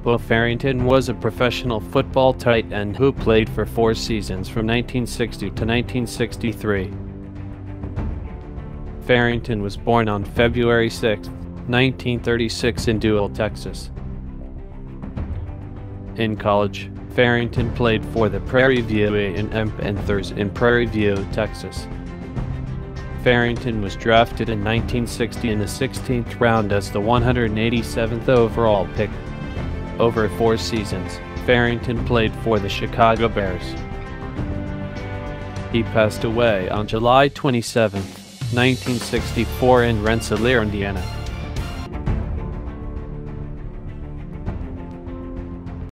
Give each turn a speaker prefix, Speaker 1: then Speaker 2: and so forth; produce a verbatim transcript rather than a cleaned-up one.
Speaker 1: Farrington was a professional football tight end who played for four seasons from nineteen sixty to nineteen sixty-three. Farrington was born on February sixth, nineteen thirty-six in Dual, Texas. In college, Farrington played for the Prairie View A and M Panthers in Prairie View, Texas. Farrington was drafted in nineteen sixty in the sixteenth round as the one hundred eighty-seventh overall pick. Over four seasons, Farrington played for the Chicago Bears. He passed away on July twenty-seventh, nineteen sixty-four in Rensselaer, Indiana.